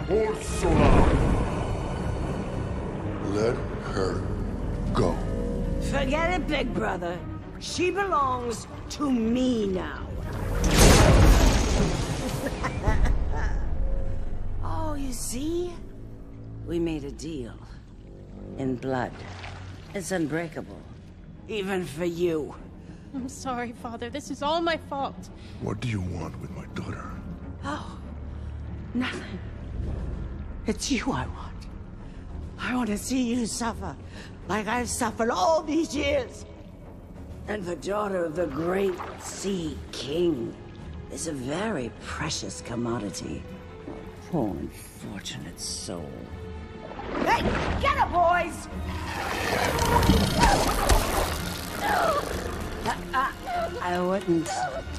Ursula! Let her go. Forget it, big brother. She belongs to me now. Oh, you see? We made a deal. In blood. It's unbreakable. Even for you. I'm sorry, Father. This is all my fault. What do you want with my daughter? Oh, nothing. It's you I want. I want to see you suffer, like I've suffered all these years. And the daughter of the great Sea King is a very precious commodity. Poor unfortunate soul. Hey, get her, boys! I wouldn't.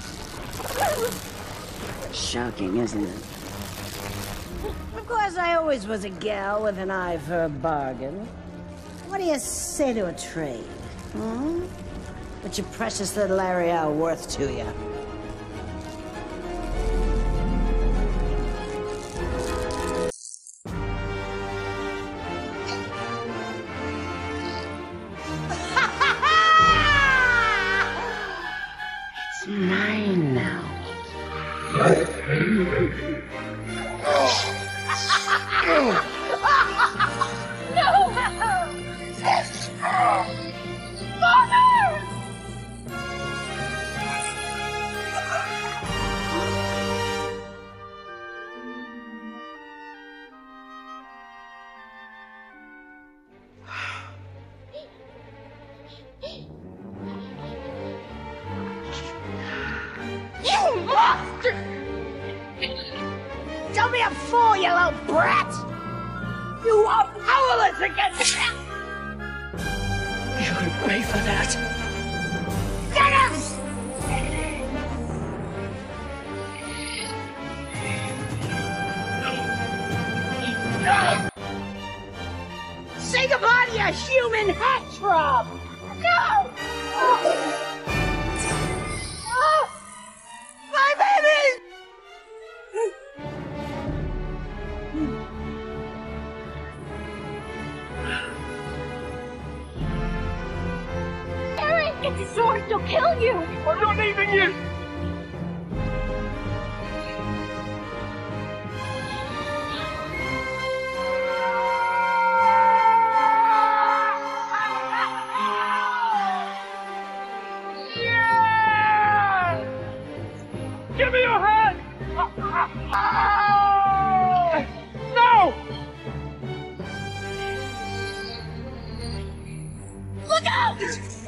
Shocking, isn't it? Of course, I always was a gal with an eye for a bargain. What do you say to a trade? Hmm? What's your precious little area worth to you? It's mine now. You monster! Don't be a fool, you little brat! You are powerless against him! You're gonna pay for that. Get him! Say goodbye to your human heartthrob! No! My baby! Eric, get the sword! They'll kill you! I'm not leaving you! Give me your hand! No! Look out!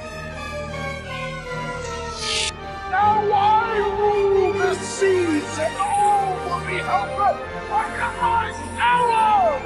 Now I rule the seas and all will be helpless under my power!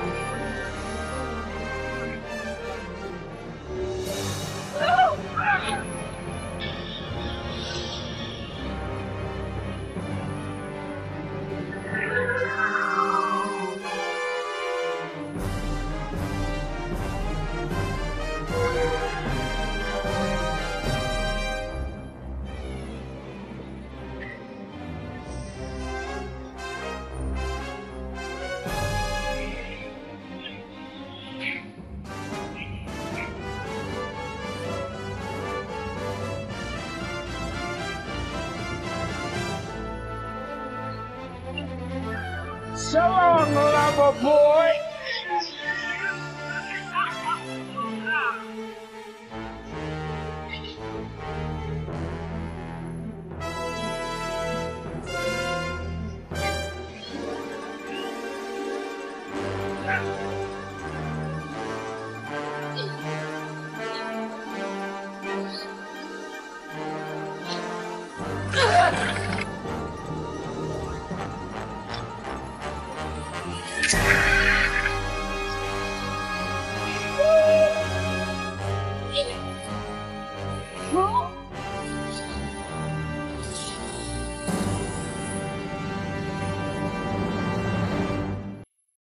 So long, lover boy!